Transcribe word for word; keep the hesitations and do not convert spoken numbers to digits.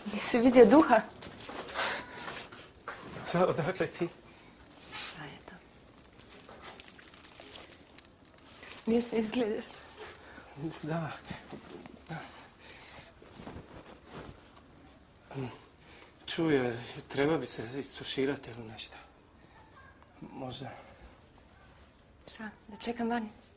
Nisi vidio duha? Odakle ti? A eto. Smiješno izgledaš. Da. Čuje, treba bi se istuširati ili nešto. Možda. Šta, da čekam vani?